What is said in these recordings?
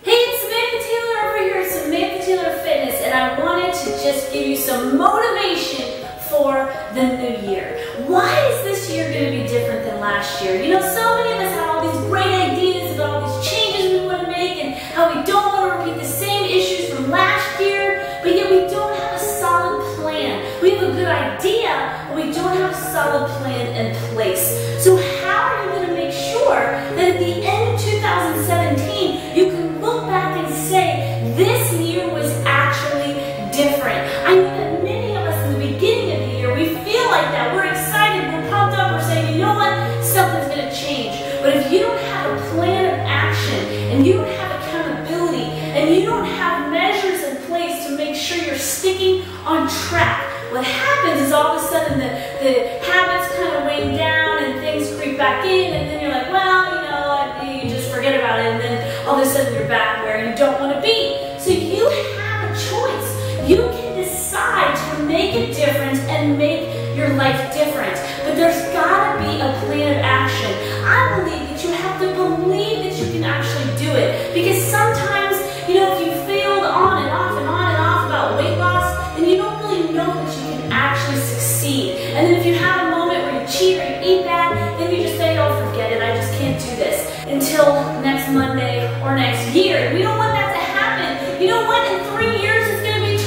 Hey, it's Samantha Taylor over here at Samantha Taylor Fitness, and I wanted to just give you some motivation for the new year. Why is this year going to be different than last year? You know, so many of us have all these great ideas about all these changes we want to make and how we don't want to repeat the same issues from last year, but yet we don't have a solid plan. We have a good idea, but we don't have a solid plan in place. So how are you going to make sure that at the end of 2017, you can look back and say, this year was actually different? I know that many of us in the beginning of the year, we feel like that. We're excited, we're pumped up, we're saying, you know what, something's going to change. But if you don't have a plan of action, and you don't have accountability, and you don't have measures in place to make sure you're sticking on track, what happens is all of a sudden the habits kind of wane down and things creep back in, and then you're like, well, you know, you just forget about it, and then all of a sudden you're back where you don't want to be. So you have a choice. You can decide to make a difference and make your life different. But there's got to be a plan of action. I believe that you have to believe that you can actually do it. Because sometimes, you know, if you failed on and off and on and off about weight loss, then you don't really know that you can actually succeed. And then if you have a moment where you cheat or you eat bad, then you just say, oh, forget it, I just can't do this until next Monday or next year. We don't want that to happen. You know what? In 3 years, it's going to be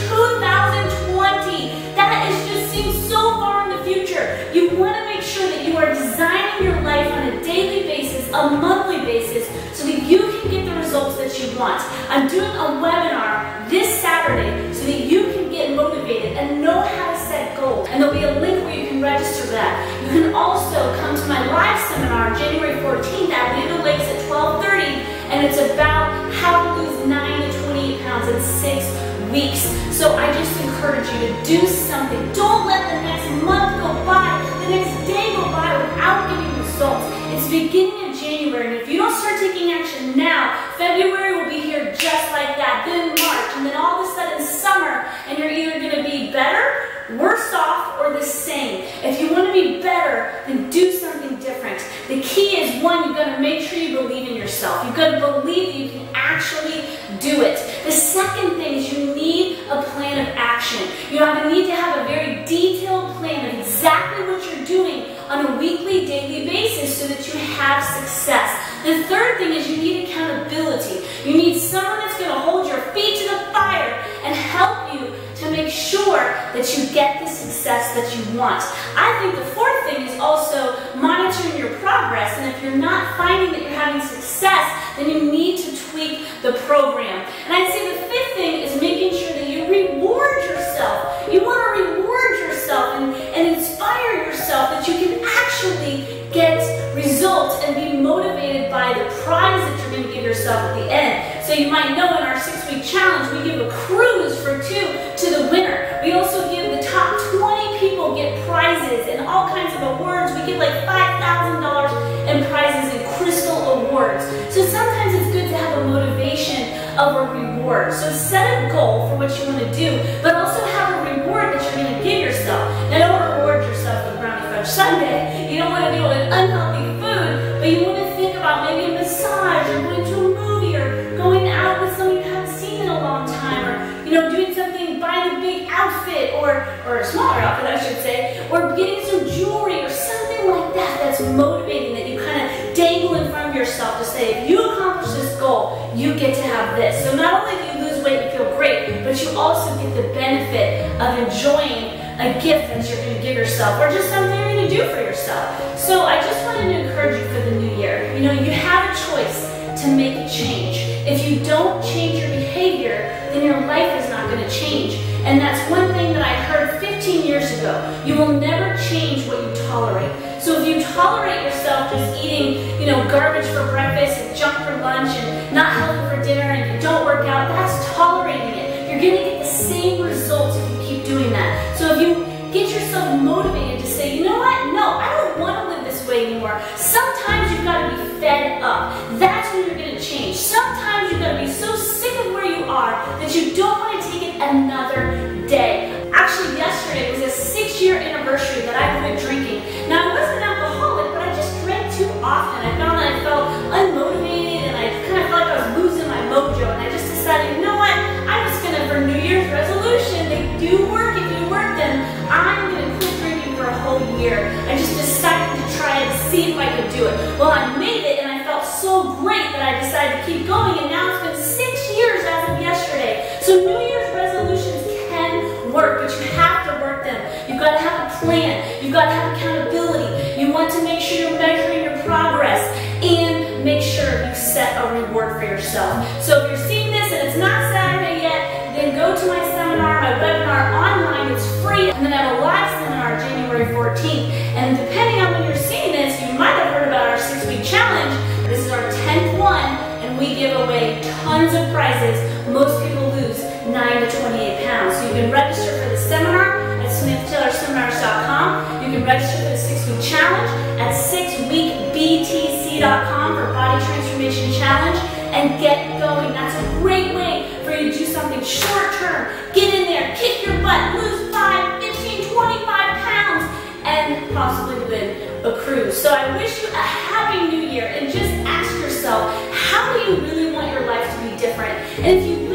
2020. That just seems so far in the future. You want to make sure that you are designing your life on a daily basis, a monthly basis, so that you can get the results that you want. I'm doing a webinar this Saturday so that you can get motivated and know how to set goals. And there'll be a link where you can register for that. You can also come to my live seminar January 14th at Leader Lakes at 12:30, and it's about how to lose 9 to 28 pounds in 6 weeks. So I just encourage you to do something. Don't let the next month go by, the next day go by without getting results. It's beginning of January, and if you don't start taking action now, February will be here just like that, then March, and then all of a sudden summer, and you're either going to be better, worse off, or the same. If you want to be better, then do something different. The key is, one, you've got to make sure you believe in yourself. You've got to believe that you can actually do it. The second thing is you need a plan of action. You need to have a very detailed plan of exactly what you're doing on a weekly, daily basis so that you have success. The third thing is you need accountability. You need someone that's going to hold your feet to the fire and help you to make sure that you get the success that you want. I think the fourth thing is also monitoring your progress, and if you're not finding that you're having success, then you need to tweak the program. And I'd say the fifth thing is making sure that you reward yourself. You want to reward yourself and inspire yourself that you can actually get results and be motivated by the prize that you're going to give yourself at the end. So you might know in our 6-week challenge, we give a cruise for 2 to the winner. We also give the top 20 people get prizes and all kinds of awards. We give like $5,000 in prizes and crystal awards. So sometimes it's good to have a motivation of a reward. So set a goal for what you want to do, but also have a reward that you're going to give yourself. Now don't reward yourself with Brownie Fudge Sunday. You don't want to deal with unhealthy food, but you want to think about maybe a massage or going to a movie or going out with someone you haven't seen in a long time, or doing something, buying a big outfit or a smaller outfit, I should say, or getting some jewelry or something like that that's motivating, that you kind of dangle in front of yourself to say, if you accomplish this goal, you get to have this. So not only do you lose weight and feel great, but you also get the benefit of enjoying a gift that you're going to give yourself, or just something you're going to do for yourself. So I just wanted to encourage you for the new year. You have a choice to make a change. If you don't change your behavior, then your life is not going to change. And that's one thing that I heard 15 years ago. You will never change what you tolerate. So if you tolerate yourself just eating, garbage for breakfast and junk for lunch and not healthy for dinner, and you don't work out, that's tolerating it. You're going to get the same results if you keep doing that. So if you get yourself motivated to say, you know what? No, I don't want to live this way anymore. Sometimes you've got to be fed up. That's when you're going to change. Sometimes you've got to be so sick of where you are that you don't want to take it another day. Actually, yesterday was a 6-year anniversary that I quit drinking. Now, I wasn't an alcoholic, but I just drank too often. I found that I felt unmotivated, and I kind of felt like I was losing my mojo. You've got to have accountability. You want to make sure you're measuring your progress and make sure you set a reward for yourself. So if you're seeing this and it's not Saturday yet, then go to my seminar, my webinar online. It's free. And then I have a live seminar January 14th. And depending on when you're seeing this, you might have heard about our 6-week challenge. This is our 10th one, and we give away tons of prizes. Most people lose 9 to 28 pounds. So you can register for the seminar at SmithTaylorSeminars.com. You can register for the 6-week challenge at 6weekbtc.com for Body Transformation Challenge and get going. That's a great way for you to do something short term. Get in there, kick your butt, lose 5, 15, 25 pounds, and possibly win a cruise. So I wish you a happy new year, and just ask yourself, how do you really want your life to be different? And if you